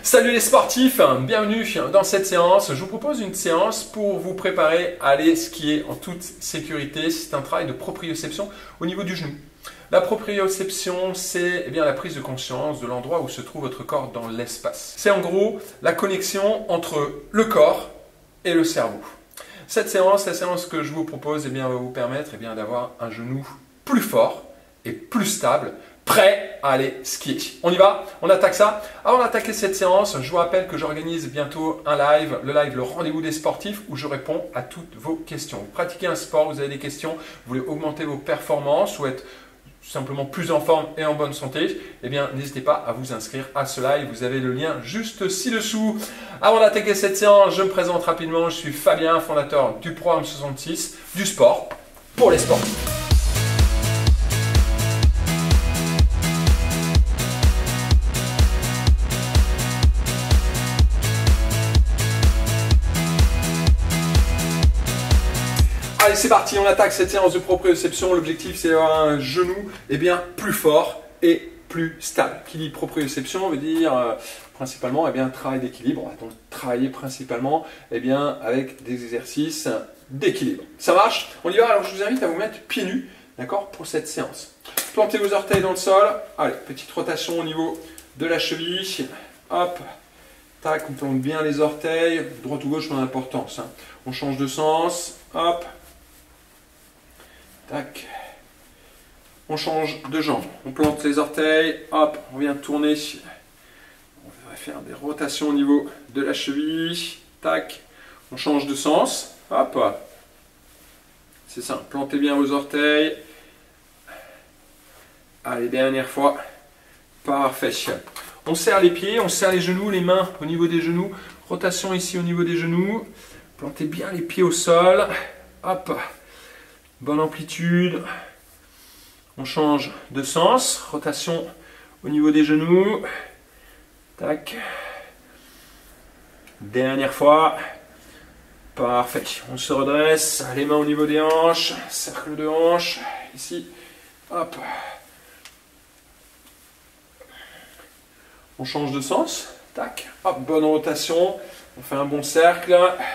Salut les sportifs, bienvenue dans cette séance. Je vous propose une séance pour vous préparer à aller skier en toute sécurité. C'est un travail de proprioception au niveau du genou. La proprioception, c'est la prise de conscience de l'endroit où se trouve votre corps dans l'espace. C'est en gros la connexion entre le corps et le cerveau. Cette séance, la séance que je vous propose, va vous permettre d'avoir un genou plus fort et plus stable, prêt à aller skier. On y va? On attaque ça? Avant d'attaquer cette séance, je vous rappelle que j'organise bientôt un live, le rendez-vous des sportifs, où je réponds à toutes vos questions. Vous pratiquez un sport, vous avez des questions, vous voulez augmenter vos performances ou être simplement plus en forme et en bonne santé, n'hésitez pas à vous inscrire à ce live. Vous avez le lien juste ci-dessous. Avant d'attaquer cette séance, je me présente rapidement. Je suis Fabien, fondateur du programme 66, du sport pour les sportifs. Allez, c'est parti, on attaque cette séance de proprioception. L'objectif, c'est d'avoir un genou plus fort et plus stable. Qui dit proprioception veut dire principalement travail d'équilibre. On va donc travailler principalement avec des exercices d'équilibre. Ça marche? On y va. Alors, je vous invite à vous mettre pieds nus, d'accord, pour cette séance. Plantez vos orteils dans le sol. Allez, petite rotation au niveau de la cheville. Hop, tac, on plante bien les orteils. Droite ou gauche, pas d'importance. On change de sens. Hop. Tac. On change de jambe. On plante les orteils. Hop, on vient tourner. On va faire des rotations au niveau de la cheville. Tac. On change de sens. Hop. C'est ça. Plantez bien vos orteils. Allez, dernière fois. Parfait. On serre les pieds, on serre les genoux, les mains au niveau des genoux. Rotation ici au niveau des genoux. Plantez bien les pieds au sol. Hop. Bonne amplitude. On change de sens. Rotation au niveau des genoux. Tac. Dernière fois. Parfait. On se redresse. Les mains au niveau des hanches. Cercle de hanches. Ici. Hop. On change de sens. Tac. Hop. Bonne rotation. On fait un bon cercle.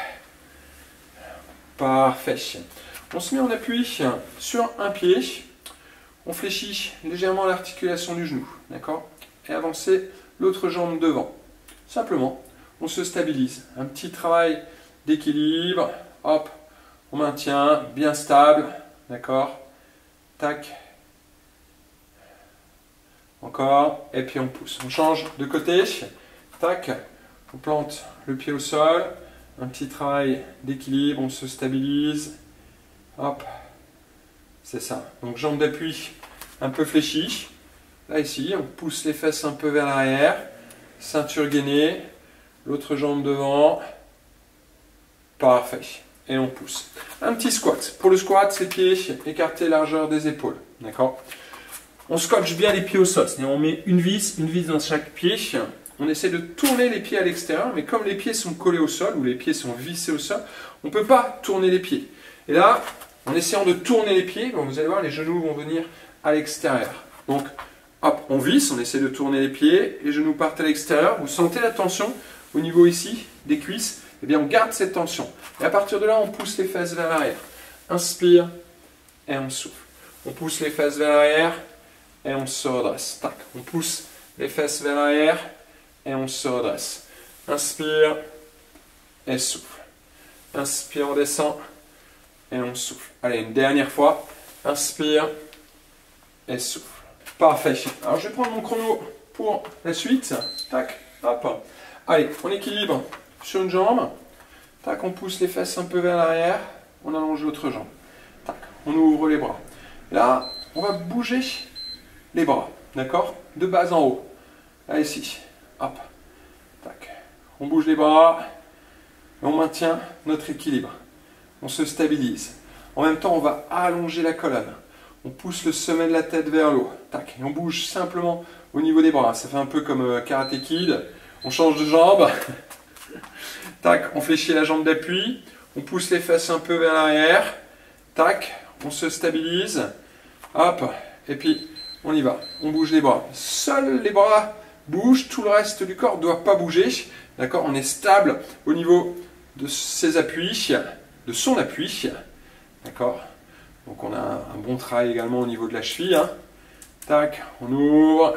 Parfait. On se met en appui sur un pied, on fléchit légèrement l'articulation du genou, d'accord? Et avancer l'autre jambe devant. Simplement, on se stabilise. Un petit travail d'équilibre, hop, on maintient, bien stable, d'accord? Tac. Encore, et puis on pousse. On change de côté, tac, on plante le pied au sol, un petit travail d'équilibre, on se stabilise. Hop, c'est ça. Donc jambe d'appui un peu fléchie. Là ici, on pousse les fesses un peu vers l'arrière. Ceinture gainée. L'autre jambe devant. Parfait. Et on pousse. Un petit squat. Pour le squat, c'est pieds écartés largeur des épaules. D'accord? On scotche bien les pieds au sol. C'est-à-dire on met une vis dans chaque pied. On essaie de tourner les pieds à l'extérieur. Mais comme les pieds sont collés au sol ou les pieds sont vissés au sol, on ne peut pas tourner les pieds. Et là, en essayant de tourner les pieds, vous allez voir, les genoux vont venir à l'extérieur. Donc, hop, on visse, on essaie de tourner les pieds, les genoux partent à l'extérieur. Vous sentez la tension au niveau ici des cuisses. On garde cette tension. Et à partir de là, on pousse les fesses vers l'arrière. Inspire et on souffle. On pousse les fesses vers l'arrière et on se redresse. Tac. On pousse les fesses vers l'arrière et on se redresse. Inspire et souffle. Inspire, on descend. Et on souffle. Allez, une dernière fois. Inspire et souffle. Parfait. Alors, je vais prendre mon chrono pour la suite. Tac, hop. Allez, on équilibre sur une jambe. Tac, on pousse les fesses un peu vers l'arrière. On allonge l'autre jambe. Tac, on ouvre les bras. Là, on va bouger les bras. D'accord? De bas en haut. Là, ici. Hop. Tac. On bouge les bras. Et on maintient notre équilibre. On se stabilise. En même temps, on va allonger la colonne. On pousse le sommet de la tête vers le haut. Tac. Et on bouge simplement au niveau des bras. Ça fait un peu comme Karate Kid. On change de jambe. Tac. On fléchit la jambe d'appui. On pousse les fesses un peu vers l'arrière. Tac. On se stabilise. Hop. Et puis, on y va. On bouge les bras. Seuls les bras bouge, tout le reste du corps ne doit pas bouger. D'accord? On est stable au niveau de ses appuis, de son appui. D'accord? Donc on a un bon travail également au niveau de la cheville. Hein. Tac, on ouvre.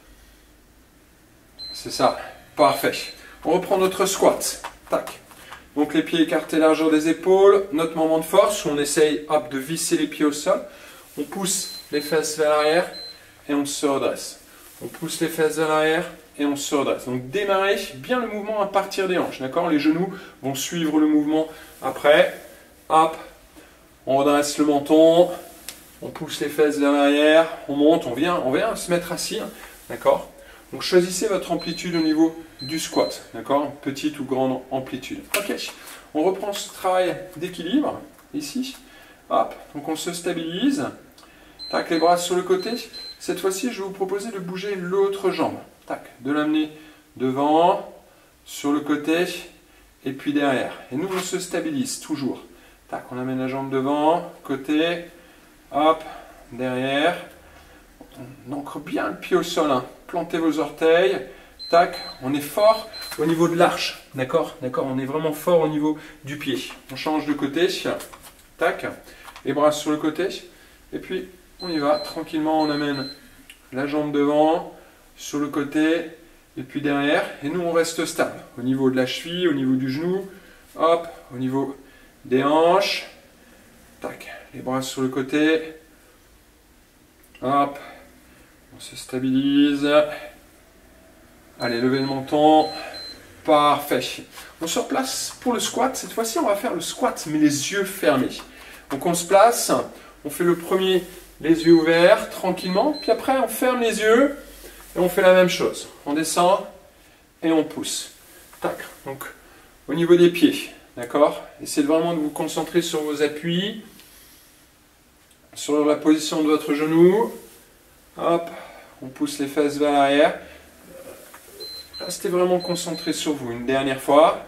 C'est ça, parfait. On reprend notre squat. Tac. Donc les pieds écartés largeur des épaules, notre moment de force où on essaye hop, de visser les pieds au sol. On pousse les fesses vers l'arrière et on se redresse. On pousse les fesses vers l'arrière et on se redresse. Donc démarrez bien le mouvement à partir des hanches. D'accord? Les genoux vont suivre le mouvement après. Hop, on redresse le menton, on pousse les fesses vers l'arrière, on monte, on vient se mettre assis. D'accord? Donc choisissez votre amplitude au niveau du squat, d'accord? Petite ou grande amplitude. Ok, on reprend ce travail d'équilibre, ici. Hop, donc on se stabilise. Tac, les bras sur le côté. Cette fois-ci, je vais vous proposer de bouger l'autre jambe. Tac, de l'amener devant, sur le côté, et puis derrière. Et nous, on se stabilise toujours. Tac, on amène la jambe devant, côté, hop, derrière. On ancre bien le pied au sol, hein. Plantez vos orteils, tac, on est fort au niveau de l'arche, d'accord? D'accord, on est vraiment fort au niveau du pied. On change de côté, tac, les bras sur le côté, et puis on y va, tranquillement, on amène la jambe devant, sur le côté, et puis derrière, et nous on reste stable, au niveau de la cheville, au niveau du genou, hop, au niveau des hanches, tac, les bras sur le côté, hop, on se stabilise. Allez, levez le menton. Parfait. On se replace pour le squat. Cette fois-ci, on va faire le squat, mais les yeux fermés. Donc on se place. On fait le premier, les yeux ouverts, tranquillement. Puis après, on ferme les yeux. Et on fait la même chose. On descend et on pousse. Tac. Donc, au niveau des pieds. D'accord? Essayez vraiment de vous concentrer sur vos appuis. Sur la position de votre genou. Hop, on pousse les fesses vers l'arrière. Restez vraiment concentré sur vous. Une dernière fois.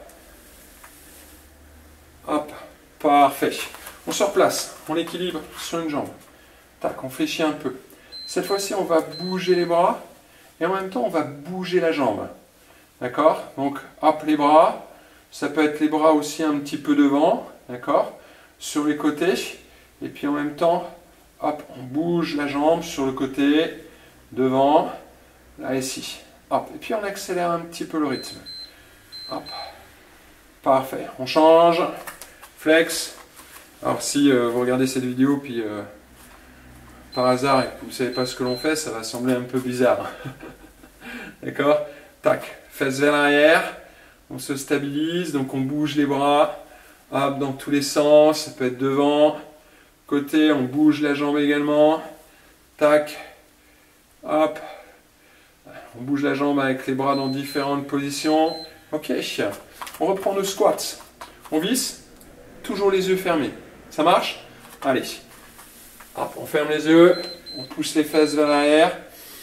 Hop, parfait. On se replace, on équilibre sur une jambe. Tac, on fléchit un peu. Cette fois-ci, on va bouger les bras et en même temps, on va bouger la jambe. D'accord? Donc, hop, les bras. Ça peut être les bras aussi un petit peu devant. D'accord? Sur les côtés. Et puis en même temps, hop, on bouge la jambe sur le côté, devant, là ici. Hop, et puis on accélère un petit peu le rythme. Hop, parfait. On change, flex. Alors si vous regardez cette vidéo, puis par hasard et que vous ne savez pas ce que l'on fait, ça va sembler un peu bizarre. D'accord? Tac, fesses vers l'arrière, on se stabilise, donc on bouge les bras, hop, dans tous les sens, ça peut être devant, côté, on bouge la jambe également, tac, hop, on bouge la jambe avec les bras dans différentes positions. Ok, on reprend nos squats, on visse, toujours les yeux fermés, ça marche? Allez, hop, on ferme les yeux, on pousse les fesses vers l'arrière,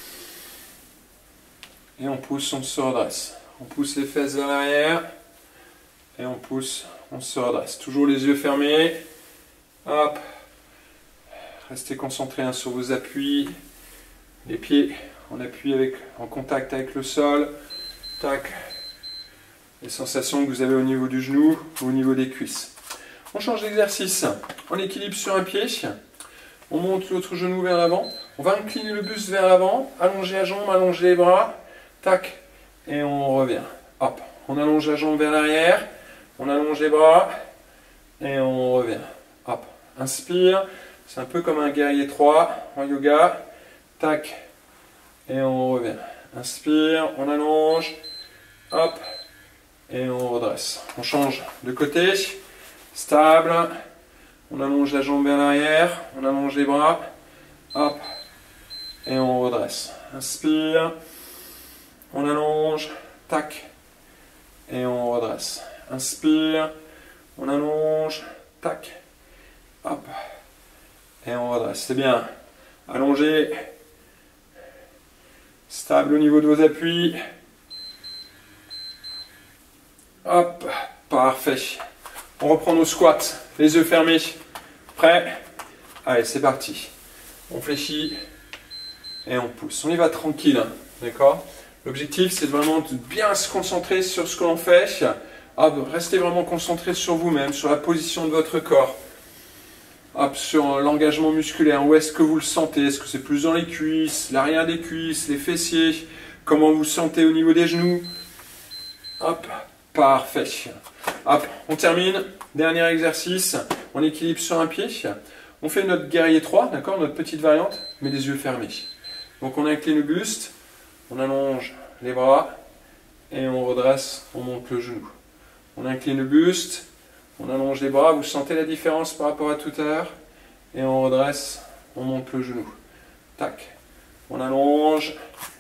et on pousse, on se redresse. On pousse les fesses vers l'arrière, et on pousse, on se redresse. Toujours les yeux fermés, hop, restez concentrés hein, sur vos appuis, les pieds en appui en contact avec le sol, tac, les sensations que vous avez au niveau du genou ou au niveau des cuisses. On change d'exercice, on équilibre sur un pied, on monte l'autre genou vers l'avant, on va incliner le buste vers l'avant, allonger la jambe, allonger les bras, tac, et on revient. Hop, on allonge la jambe vers l'arrière, on allonge les bras, et on revient. Hop, inspire, c'est un peu comme un guerrier 3 en yoga, tac, et on revient. Inspire, on allonge, hop, et on redresse. On change de côté, stable, on allonge la jambe vers l'arrière, on allonge les bras, hop, et on redresse. Inspire, on allonge, tac, et on redresse. Inspire, on allonge, tac, hop, et on redresse. C'est bien. Allongez, stable au niveau de vos appuis. Hop, parfait. On reprend nos squats, les yeux fermés. Prêt? Allez, c'est parti. On fléchit et on pousse. On y va tranquille, hein, d'accord? L'objectif, c'est vraiment de bien se concentrer sur ce que l'on fait. Hop, restez vraiment concentré sur vous-même, sur la position de votre corps. Hop, sur l'engagement musculaire, où est-ce que vous le sentez? Est-ce que c'est plus dans les cuisses, l'arrière des cuisses, les fessiers? Comment vous le sentez au niveau des genoux? Hop, parfait. Hop, on termine. Dernier exercice. On équilibre sur un pied. On fait notre guerrier 3, d'accord, notre petite variante, mais les yeux fermés. Donc on incline le buste, on allonge les bras et on redresse, on monte le genou. On incline le buste, on allonge les bras, vous sentez la différence par rapport à tout à l'heure, et on redresse, on monte le genou. Tac. On allonge,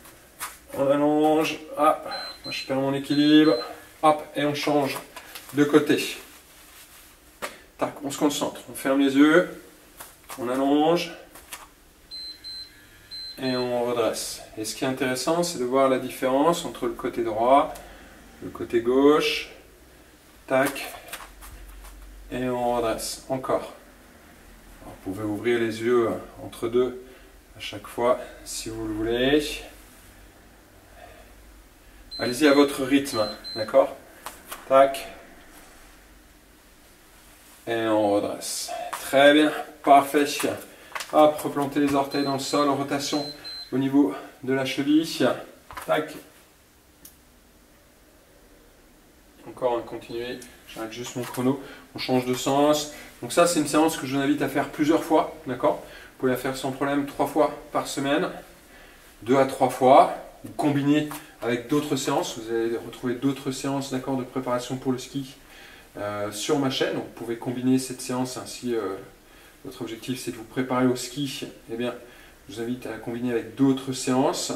hop, moi je perds mon équilibre, hop, et on change de côté. Tac, on se concentre, on ferme les yeux, on allonge, et on redresse. Et ce qui est intéressant, c'est de voir la différence entre le côté droit, le côté gauche, tac, et on redresse. Encore. Alors, vous pouvez ouvrir les yeux entre deux à chaque fois, si vous le voulez. Allez-y à votre rythme, d'accord? Tac. Et on redresse. Très bien, parfait. Hop, replantez les orteils dans le sol, rotation au niveau de la cheville. Tac. Encore un continuer, j'arrête juste mon chrono, on change de sens. Donc ça, c'est une séance que je vous invite à faire plusieurs fois, d'accord? Vous pouvez la faire sans problème 3 fois par semaine, 2 à 3 fois, ou combiner avec d'autres séances. Vous allez retrouver d'autres séances, d'accord, de préparation pour le ski sur ma chaîne. Donc vous pouvez combiner cette séance ainsi. Votre objectif, c'est de vous préparer au ski. Eh bien, je vous invite à la combiner avec d'autres séances.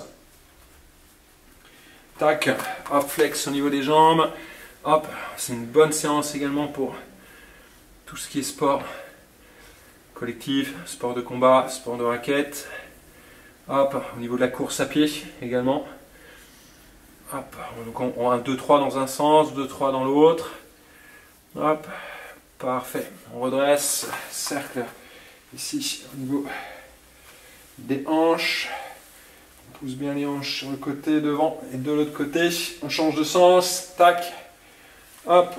Tac, hop, flex au niveau des jambes. Hop, c'est une bonne séance également pour tout ce qui est sport collectif, sport de combat, sport de raquette. Hop, au niveau de la course à pied également. Hop, donc on a 2-3 dans un sens, 2-3 dans l'autre. Hop, parfait. On redresse, cercle ici au niveau des hanches. On pousse bien les hanches sur le côté devant et de l'autre côté. On change de sens, tac. Hop.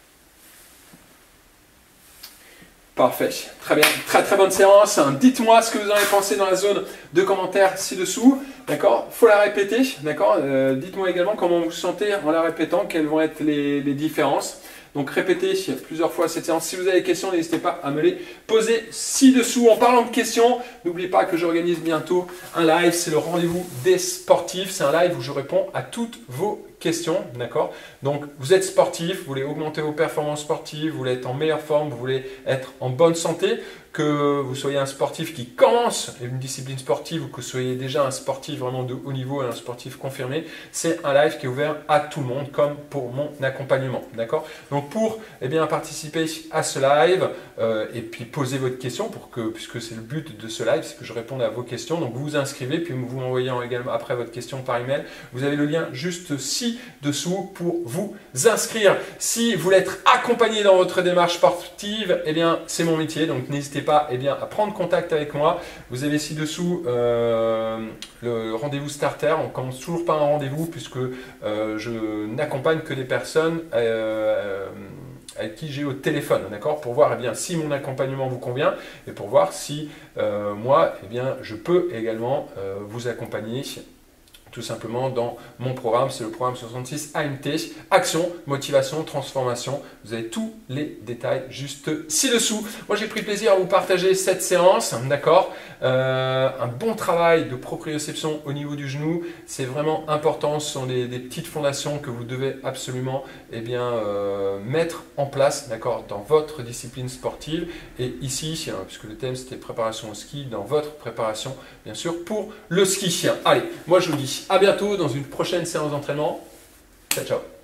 Parfait, très bien, très bonne séance. Dites-moi ce que vous en avez pensé dans la zone de commentaires ci-dessous, d'accord? Faut la répéter, d'accord? Dites-moi également comment vous vous sentez en la répétant, quelles vont être les différences. Donc répétez plusieurs fois cette séance. Si vous avez des questions, n'hésitez pas à me les poser ci-dessous. En parlant de questions, n'oubliez pas que j'organise bientôt un live, c'est le rendez-vous des sportifs. C'est un live où je réponds à toutes vos questions, d'accord? Donc vous êtes sportif, vous voulez augmenter vos performances sportives, vous voulez être en meilleure forme, vous voulez être en bonne santé, que vous soyez un sportif qui commence une discipline sportive ou que vous soyez déjà un sportif vraiment de haut niveau et un sportif confirmé, c'est un live qui est ouvert à tout le monde comme pour mon accompagnement, d'accord? Donc pour participer à ce live et puis poser votre question puisque c'est le but de ce live, c'est que je réponde à vos questions, donc vous vous inscrivez puis vous m'envoyez également après votre question par email. Vous avez le lien juste ci-dessous pour vous inscrire. Si vous voulez être accompagné dans votre démarche sportive, c'est mon métier, donc n'hésitez pas à prendre contact avec moi. Vous avez ci-dessous le rendez-vous starter. On commence toujours par un rendez-vous puisque je n'accompagne que des personnes avec qui j'ai au téléphone, d'accord, pour voir si mon accompagnement vous convient et pour voir si moi, je peux également vous accompagner tout simplement dans mon programme. C'est le programme 66 AMT, Action, Motivation, Transformation. Vous avez tous les détails juste ci-dessous. Moi, j'ai pris plaisir à vous partager cette séance, d'accord. Un bon travail de proprioception au niveau du genou, c'est vraiment important. Ce sont des petites fondations que vous devez absolument mettre en place, d'accord, dans votre discipline sportive. Et ici, puisque le thème c'était préparation au ski, dans votre préparation, bien sûr, pour le ski. Allez, moi je vous dis à bientôt dans une prochaine séance d'entraînement. Ciao, ciao.